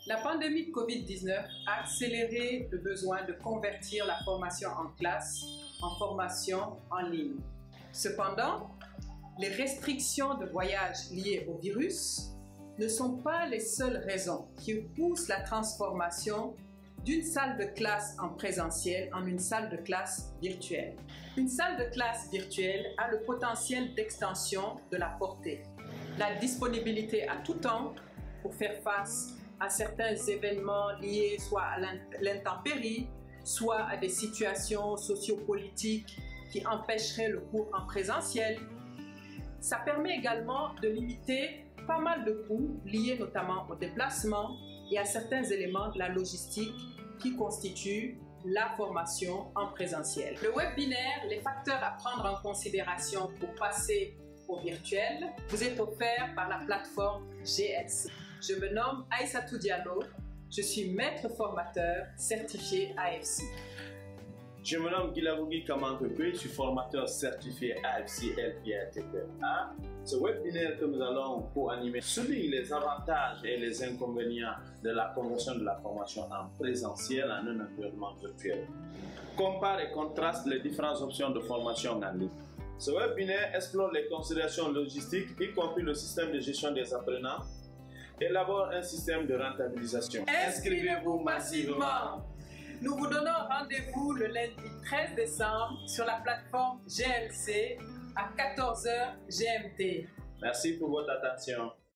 La pandémie de Covid-19 a accéléré le besoin de convertir la formation en classe en formation en ligne. Cependant, les restrictions de voyage liées au virus ne sont pas les seules raisons qui poussent la transformation d'une salle de classe en présentiel en une salle de classe virtuelle. Une salle de classe virtuelle a le potentiel d'extension de la portée, la disponibilité à tout temps pour faire face à certains événements liés soit à l'intempérie, soit à des situations sociopolitiques qui empêcheraient le cours en présentiel. Ça permet également de limiter pas mal de coûts liés notamment au déplacement et à certains éléments de la logistique qui constituent la formation en présentiel. Le webinaire, les facteurs à prendre en considération pour passer au virtuel, vous est offert par la plateforme GLC. Je me nomme Aïssatou Diallo, je suis maître formateur certifié AFC. Je me nomme Guilavogui Kamankepe, je suis formateur certifié AFC LPA. Ce webinaire que nous allons co-animer souligne les avantages et les inconvénients de la conversion de la formation en présentiel en un environnement virtuel. Compare et contraste les différentes options de formation en ligne. Ce webinaire explore les considérations logistiques, y compris le système de gestion des apprenants, élabore un système de rentabilisation. Inscrivez-vous massivement! Nous vous donnons rendez-vous le lundi 13 décembre sur la plateforme GLC à 14h GMT. Merci pour votre attention.